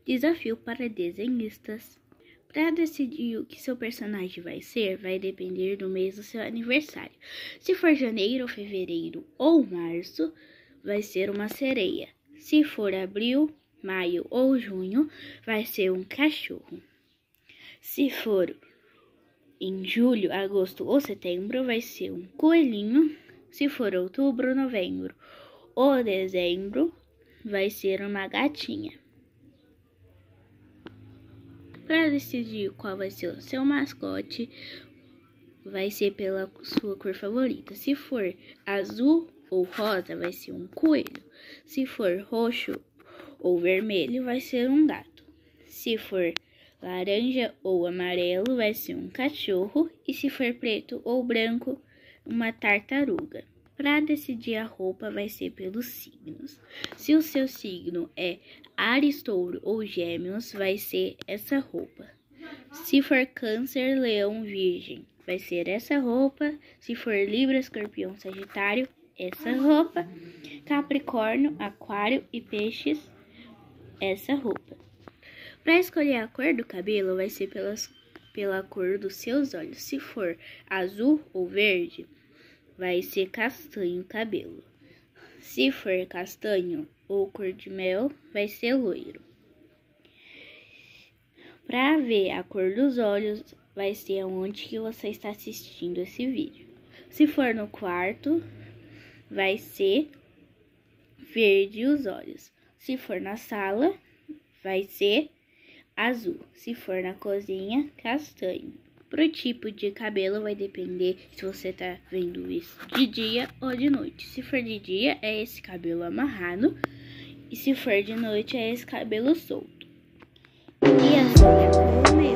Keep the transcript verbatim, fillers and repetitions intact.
Desafio para desenhistas. Para decidir o que seu personagem vai ser, vai depender do mês do seu aniversário. Se for janeiro, fevereiro ou março, vai ser uma sereia. Se for abril, maio ou junho, vai ser um cachorro. Se for em julho, agosto ou setembro, vai ser um coelhinho. Se for outubro, novembro ou dezembro, vai ser uma gatinha. Para decidir qual vai ser o seu mascote, vai ser pela sua cor favorita. Se for azul ou rosa, vai ser um coelho. Se for roxo ou vermelho, vai ser um gato. Se for laranja ou amarelo, vai ser um cachorro. E se for preto ou branco, uma tartaruga. Para decidir a roupa, vai ser pelos signos. Se o seu signo é Áries, Touro ou Gêmeos, vai ser essa roupa. Se for Câncer, Leão, Virgem, vai ser essa roupa. Se for Libra, Escorpião, Sagitário, essa roupa. Capricórnio, Aquário e Peixes, essa roupa. Para escolher a cor do cabelo, vai ser pelas, pela cor dos seus olhos. Se for azul ou verde, vai ser castanho o cabelo. Se for castanho ou cor de mel, vai ser loiro. Para ver a cor dos olhos, vai ser onde que você está assistindo esse vídeo. Se for no quarto, vai ser verde os olhos. Se for na sala, vai ser azul. Se for na cozinha, castanho. Pro tipo de cabelo vai depender se você tá vendo isso de dia ou de noite. Se for de dia, é esse cabelo amarrado. E se for de noite, é esse cabelo solto. E assim é como